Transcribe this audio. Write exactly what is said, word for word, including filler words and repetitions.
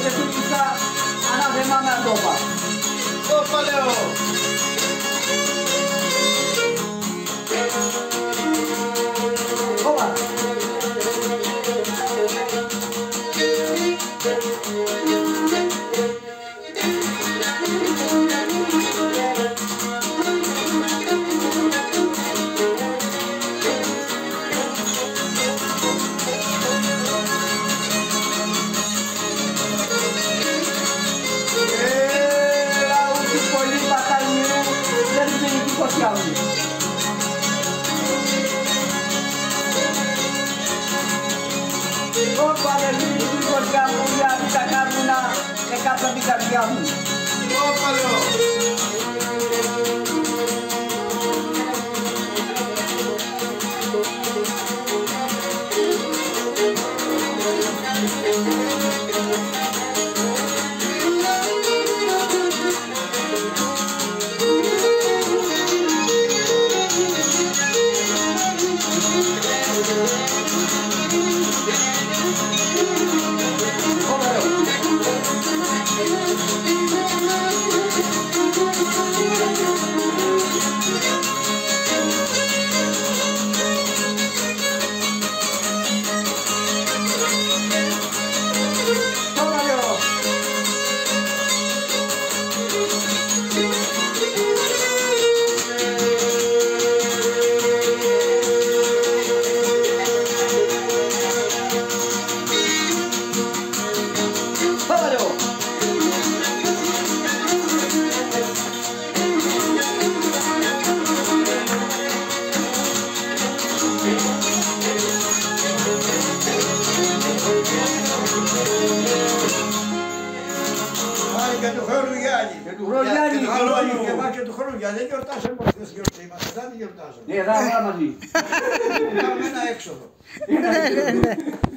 και τούτιστα ανάθεμα με αντόπα. Όπα λέω. Όπα. Όπα ρε φίλοι του κορδιά μου, γιατί τα κάρβουνα έκαψαν την καρδιά μου. Όπα λέω. Και του χρόνου Γιάννη. Και του χρόνου Γιάννη. Και εμάς και του χρόνου Γιάννη. Δεν γιορτάσαμε πως δεν γιορτή μας. Δεν γιορτάζαμε. Ναι, θα πάμε μαζί. Κάνουμε ένα έξοδο.